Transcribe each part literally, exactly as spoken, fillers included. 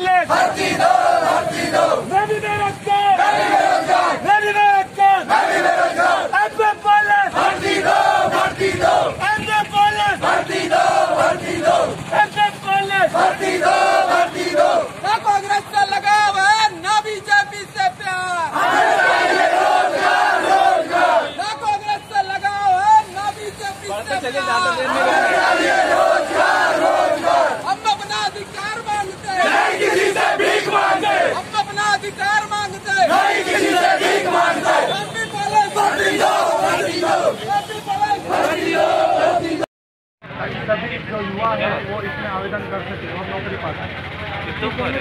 College भर्ती दो, भर्ती दो। मैं भी बेरोजगार, मैं भी बेरोजगार, मैं भी बेरोजगार, मैं भी बेरोजगार। एमपी कॉलेज भर्ती दो, भर्ती दो। एमपी कॉलेज भर्ती दो, भर्ती दो। एमपी कॉलेज भर्ती दो, भर्ती दो। ना कांग्रेस से लगाव है, ना बीजेपी से प्यार। हमें चाहिए रोजगार, रोजगार। ना कांग्रेस से लगाव है, ना बीजेपी से प्यार। हमें चाहिए रोजगार, रोजगार। हम अपना अधिकार मांगते हैं, नहीं किसी से भीख मांगते। हम अपना अधिकार मांगते हैं, नहीं किसी से भीख मांगते। एमपी कॉलेज भर्ती दो, भर्ती दो। एमपी कॉलेज भर्ती दो, भर्ती दो। सभी जो युवा है वो इसमें आवेदन कर सकते हैं और नौकरी पा सकते हैं। संगठन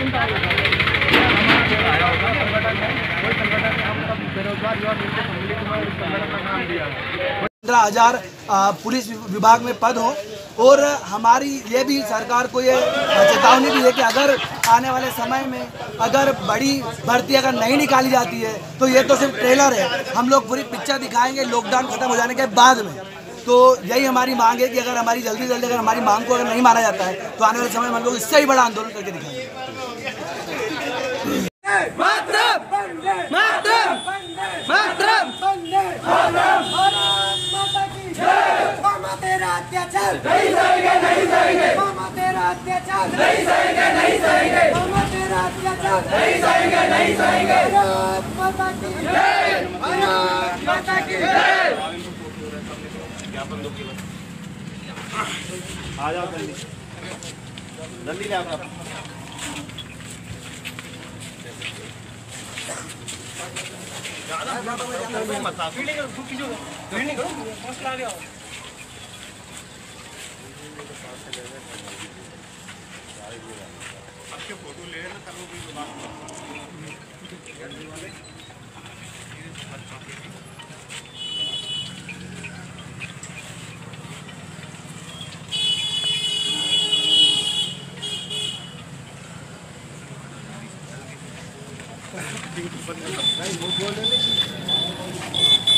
है कोई संगठन है, हम सब बेरोजगार युवा मिलकर सम्मिलित हुए इस संगठन का नाम दिया है। पंद्रह हजार पुलिस विभाग में पद हो और हमारी ये भी सरकार को ये चेतावनी भी है कि अगर आने वाले समय में अगर बड़ी भर्ती अगर नहीं निकाली जाती है तो ये तो सिर्फ ट्रेलर है, हम लोग पूरी पिक्चर दिखाएंगे लॉकडाउन खत्म हो जाने के बाद में। तो यही हमारी मांग है कि अगर हमारी जल्दी जल्दी अगर हमारी मांग को अगर नहीं माना जाता है तो आने वाले समय में हम लोग इससे ही बड़ा आंदोलन करके दिखाएंगे। मातरम, मातरम, मातरम, मामा तेरा अत्याचार नहीं सहेंगे, नहीं सहेंगे। मामा तेरा अत्याचार नहीं सहेंगे, नहीं सहेंगे। मामा तेरा अत्याचार नहीं सहेंगे, नहीं सहेंगे। भारत माता की जय, भारत माता की जय। आ जाओ जल्दी जल्दी ले आओ। आपके फोटो ले लेना कल कोई बात नहीं वो बोल रहे